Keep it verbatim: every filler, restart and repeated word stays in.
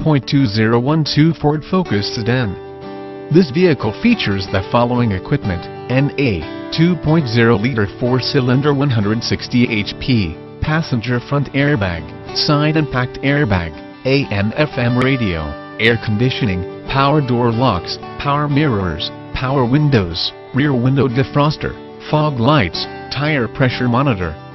point two zero one two Ford Focus sedan. This vehicle features the following equipment: N A two point oh liter four-cylinder one hundred sixty horsepower, passenger front airbag, side impact airbag, A M F M radio, air conditioning, power door locks, power mirrors, power windows, rear window defroster, fog lights, tire pressure monitor,